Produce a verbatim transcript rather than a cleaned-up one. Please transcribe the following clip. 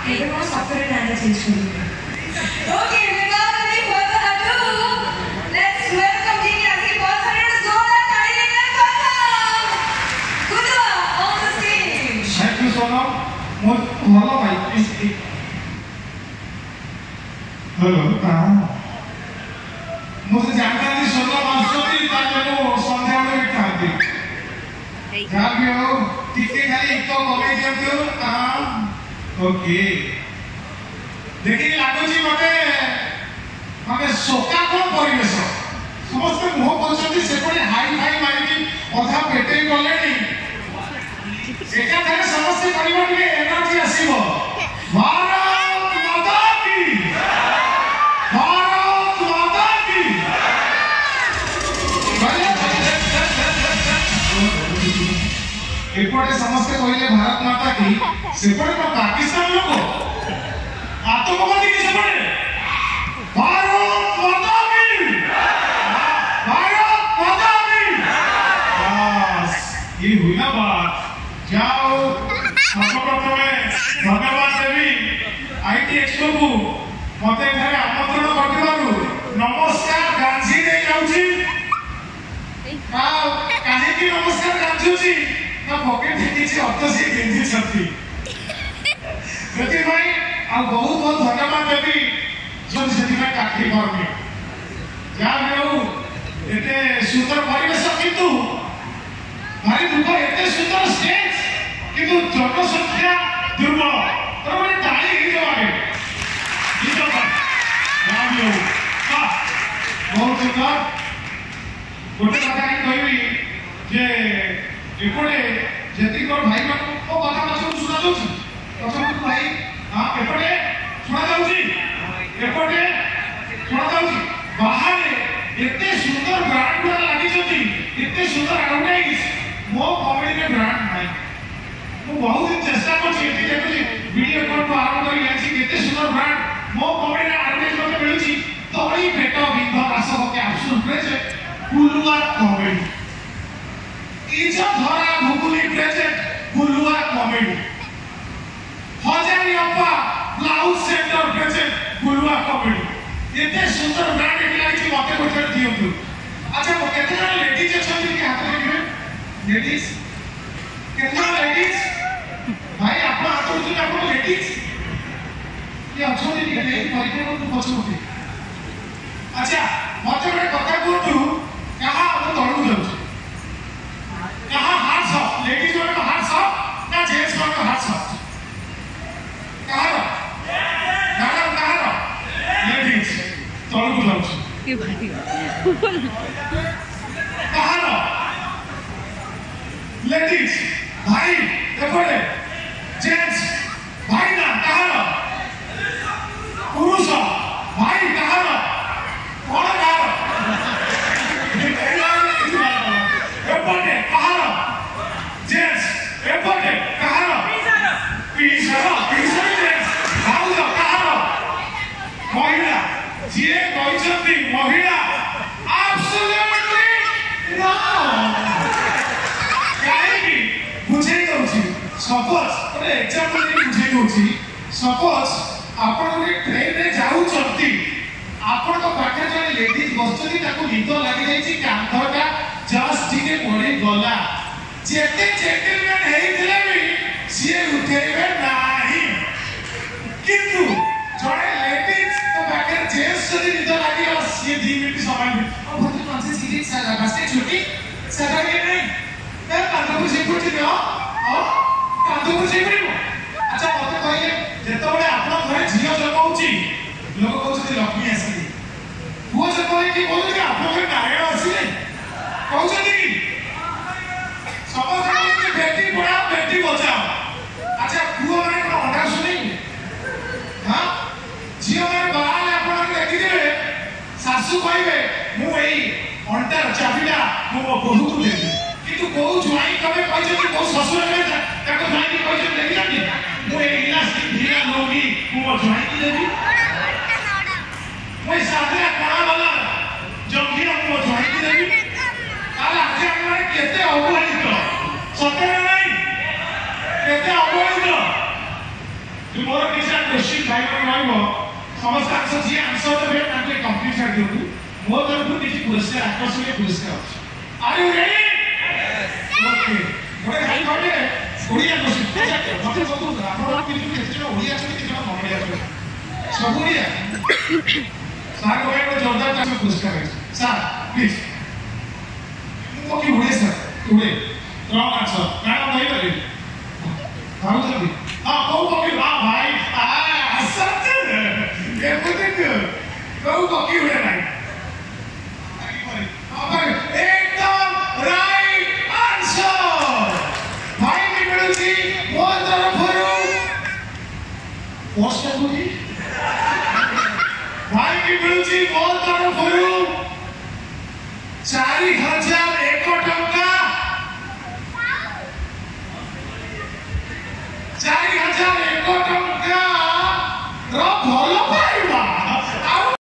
even more software and change for you. Okay, without any further ado, let's welcome King Yaki Bossaner Zola Tarigan welcome. Gulua on the stage. Thank you so much. Hello, my please. Hello, ah. मुझे जानता नहीं सोना mastery ताकि वो संध्या में खाते क्या भी हो टिके खाली एक तो कमेटी होती हो हाँ ओके देखिए लागू जी मते मते सोका कौन परिवेश समस्त मुह बोलते से पड़े हाई हाई मारिकी अधा पेटे गले नहीं एका थारे समस्त परिवार के एनर्जी आसीबो भारत माता की एपटे समस्त कहले भारत माता की सेपटे को पाकिस्तान लोग आतंकवादी के सेपटे भारत माता की भारत माता की बस ये हुई ना बात जाओ सर्वप्रथमे धन्यवाद देवी आईटी एक्सपो को मते घरे आमंत्रण करथिबारु नमस्कार गांधी दे जाउची आ काहे की नमस्कार गांधी ना पॉकेट किसी अर्थ से गेंदी छथि जति भाई आ बहुत बहुत धन्यवाद देवी जो जति भाई काठी करबे जा हो एते सुंदर परिवेश किंतु भारी दुख एते सुंदर स्टेज किंतु जनसंख्या दुर्बल तो माने ताली ही जवाबे जीतो जा हो का बहुत सुंदर गोटे कथा कहबी जे एपटे जति को भाई मान को कथा मछो सुना जाउची प्रथम भाई हां एपटे सुना जाउची एपटे सुना जाउची बाहर एते सुंदर ब्रांड गुडा लागि जति एते सुंदर एडवर्टाइज मो कॉमेडी में ब्रांड नाही मो बहुत दिन चेष्टा करछि एते देखि वीडियो कॉल को आरंभ करि आछि एते सुंदर ब्रांड मो कॉमेडी में एडवर्टाइज मते मिलुची तळी पेट बिंद रासक कैप्सूल प्रेजेंट गुलुआ कॉमेडी इज्जत धरा भूगुली प्रेजेंट गुलुआ कॉमेडी हजारी अप्पा ब्लाउज सेंटर प्रेजेंट गुलुआ कॉमेडी एते सुंदर ब्रांड एटी लागी मते गोटे दियंतु अच्छा मो केते जण लेडीज अछंती कि हाथ देखिबे लेडीज केते जण लेडीज भाई आपन हाथ उठि आपन लेडीज ये अछंती कि नहीं परिचय को पछुते अच्छा मते गोटे कथा कहतु कहा हम तळु जाउछ कहा हार्ट्स ऑफ लेडीज वाले का हार्ट्स ऑफ ना जेंट्स वाले का हार्ट्स ऑफ कहा रो मैडम कहा रो लेडीज तोड़ को जाउछ के भाई कहा रो लेडीज भाई एपटे जेंट्स भाई ना कहा रो पुरुष भाई कहा रो कौन कहा रो एपटे कहा रो जेंट्स एपटे कहा रो पीछे रो पीछे जेंट्स हाउ रो कहा रो महिला जे कहछंती महिला एब्सोल्युटली नो काहे की बुझे दउची सपोज अरे एग्जांपल दे बुझे दउची सपोज आपण रे ट्रेन रे जाउ चंती आपण को पाखे जने लेडीज बसचती ताको निद लागि जाईची कांधटा जस्ट टिके पड़ी गला जेते जेंटलमैन हेइथिले भी सिए उठेबे नाही किंतु जड़े लेडीज तो बाके जेंट्स जदी निद लागि और सिए दो मिनिट समय में और बहुत कौन से सीधी साला बस छुट्टी सदा के नहीं मैं कांधो को सिकुटी दियो और कांधो को सिकुटी अच्छा मते कहिए जेतो बळे आपण घरे झियो जगौची लोक कहउछथि लक्ष्मी आसी हुआ से कोई की बोलू कि आपण घरे नारायण आसी कहउछथि कि समझ कि बेटी पढ़ाओ बेटी बचाओ अच्छा पुओ माने को अंडा सुनी हां झियो माने बाहर आपण देखि देबे सासू कहबे मु एई अंडा चाबिटा मु बहु को देबी किंतु को जुआई कबे कहछथि को ससुर में ताको भाई की कहछथि देखि जानी मु एई गिलास ढीला लोगी मु जुआई की देबी मैं सादरा कणा वाला जंगी मु जुआई की देबी आला आजे हमरे केते अवहेलित सत्य नहीं केते अवहेलित मोर किसा क्वेश्चन भाई रहिबो समस्त आंसर जी आंसर देबे ताके कंप्लीट कर दियो मो तरफ किसी पुरस्कार आकर्षणीय पुरस्कार आर यू रेडी ओके मोरे भाई कहले ओडिया क्वेश्चन मते कहू आपण किछि केते ओडिया छै कि जण ओडिया छै सब ओडिया सार को एक जोरदार ताली पुरस्कार है sir please okay Odia sir today wrong answer madam नहीं बोली हां जल्दी हां को को वाह भाई आ सच ये बोलते को को की हो रहा है एकदम राइट आंसर भाई की मिलुची वो तरफरु पोस्ट करूंगी भाई की मिलुची वो तरफरु चार हजार